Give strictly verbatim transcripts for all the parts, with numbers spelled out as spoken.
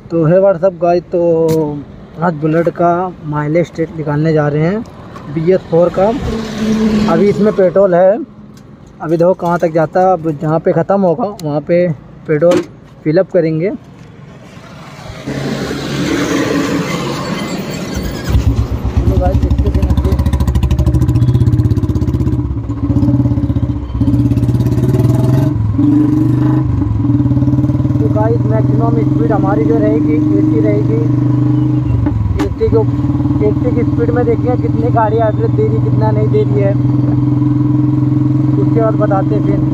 तो है WhatsApp guys, तो आज बुलेट का माइलेज टेस्ट निकालने जा रहे हैं बी एस फोर का। अभी इसमें पेट्रोल है, अभी देखो कहाँ तक जाता है। अब जहाँ पे ख़त्म होगा वहाँ पे पेट्रोल फिलअप करेंगे। तो गाइस देखते हैं तो गाइस मैक्सिमम स्पीड हमारी जो रहेगी अस्सी रहेगी। अस्सी को अस्सी की स्पीड में देखिए कितनी गाड़ी एवरेज दे रही, कितना नहीं दे रही है, उसके बाद बताते हैं फिर।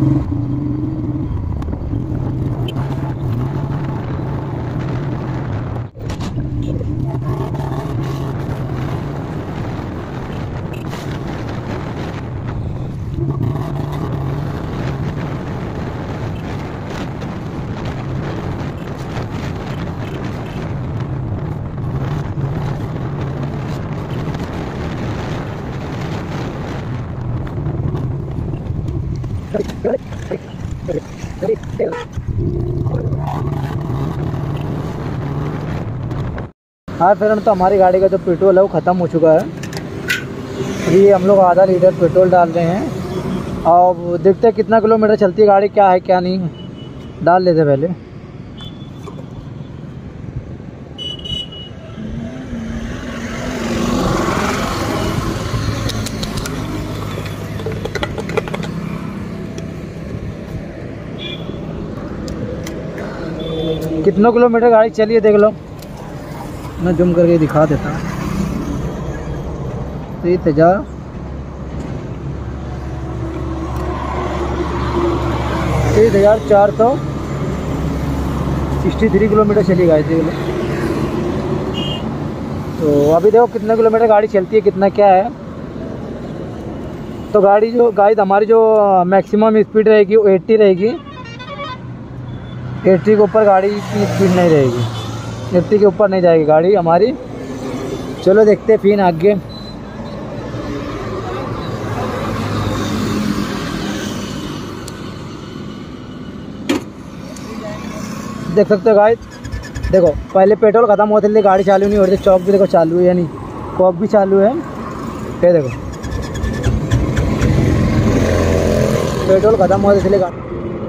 हाँ फ्रेंड, तो हमारी गाड़ी का जो पेट्रोल है वो ख़त्म हो चुका है। अभी हम लोग आधा लीटर पेट्रोल डाल रहे हैं और देखते हैं कितना किलोमीटर चलती है गाड़ी, क्या है क्या नहीं, डाल लेते पहले। कितना किलोमीटर गाड़ी चली है देख लो, मैं जूम करके दिखा देता हूँ। तीस हज़ार तीस हज़ार चार सौ सिक्सटी थ्री किलोमीटर चली गाड़ी देख लो। तो अभी देखो कितना किलोमीटर गाड़ी चलती है, कितना क्या है। तो गाड़ी जो गाइड हमारी जो मैक्सिमम स्पीड रहेगी वो अस्सी रहेगी। अस्सी के ऊपर गाड़ी की स्पीड नहीं रहेगी, अस्सी के ऊपर नहीं जाएगी गाड़ी हमारी। चलो देखते हैं फिर आगे। देख सकते हो गाइस, देखो पहले पेट्रोल ख़त्म होते थे गाड़ी चालू नहीं हो रही थी। चौक भी देखो चालू है, यानी कॉक भी चालू है। ये देखो पेट्रोल ख़त्म होते थे गाड़ी।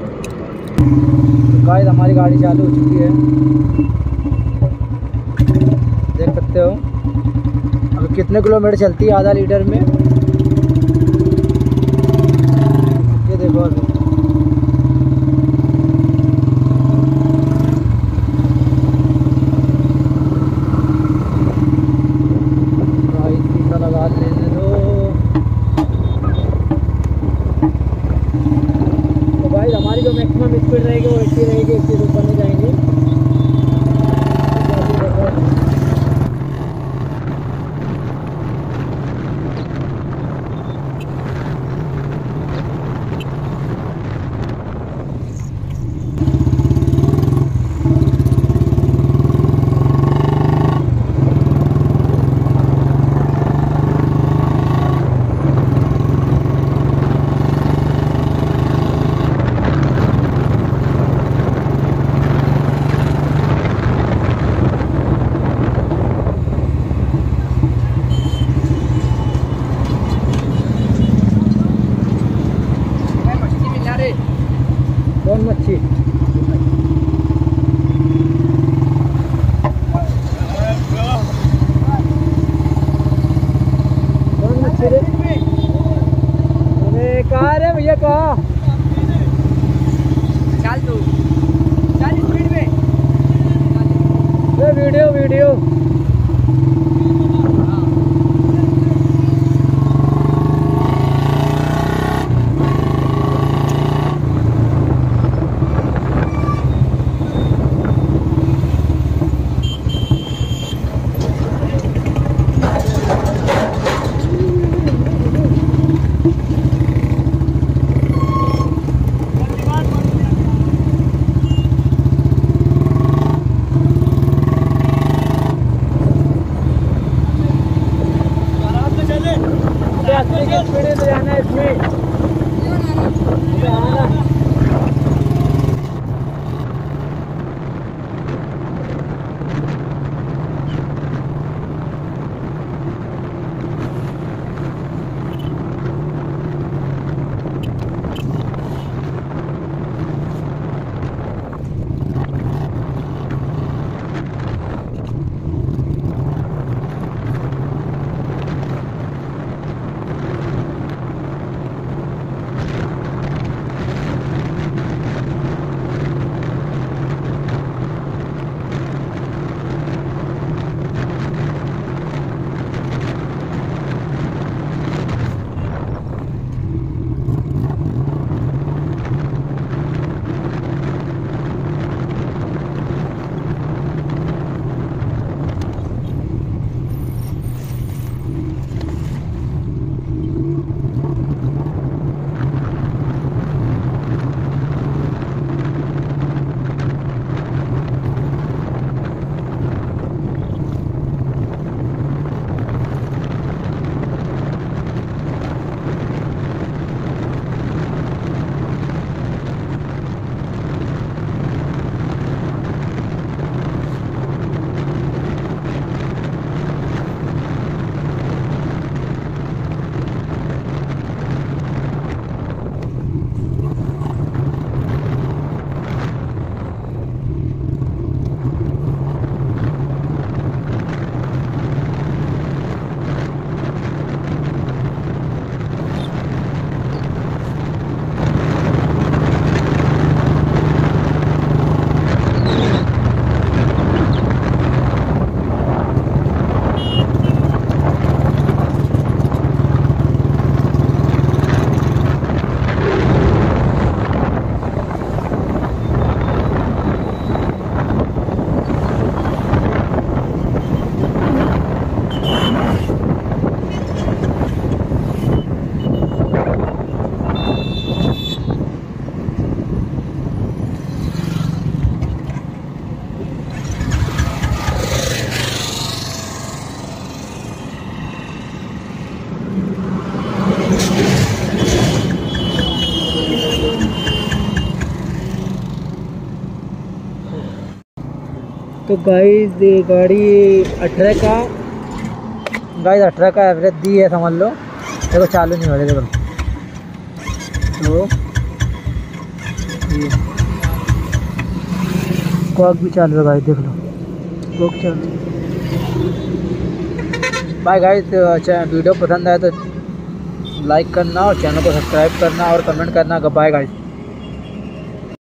गाइस हमारी गाड़ी चालू हो चुकी है, देख सकते हो। अब कितने किलोमीटर चलती है आधा लीटर में, ये देखो। अभी लगा लेने दो। तो गाइस हमारी जो मैक्सिमम स्पीड रहेगी वो अस्सी रहेगी, अस्सी से ऊपर नहीं जाएंगे। तो गाइस ये गाड़ी अठारह का गाइस अठारह का एवरेज दी है समझ लो। देखो चालू नहीं हो रहा, देखो तो ये कॉक भी चालू है गाइस, देख लो कॉक चालू। बाय गाइस, अच्छा वीडियो पसंद आए तो लाइक करना और चैनल को सब्सक्राइब करना और कमेंट करना। Bye guys.